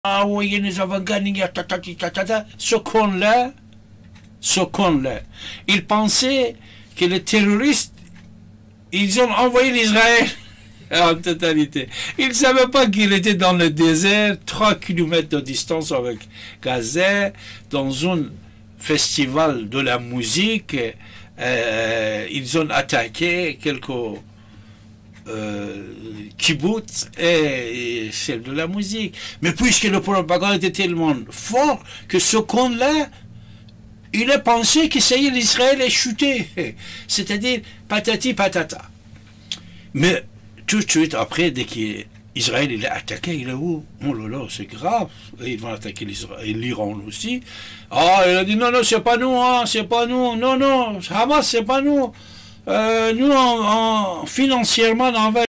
Ah oui, nous avons gagné, ce con-là, il pensait que les terroristes, ils ont envoyé l'Israël en totalité. Il ne savait pas qu'il était dans le désert, 3 kilomètres de distance avec Gaza, dans un festival de la musique. Ils ont attaqué quelques kibbutz et celle de la musique. Mais puisque le propagande était tellement fort que ce con-là, il a pensé que ça y est, l'Israël est chuté. C'est-à-dire patati patata. Mais tout de suite après, dès qu'Israël il est attaqué, il est où? Oh là là, c'est grave. Et ils vont attaquer l'Iran aussi. Ah, il a dit non, non, c'est pas nous, hein, c'est pas nous. Non, non, Hamas, c'est pas nous. Nous, financièrement, on va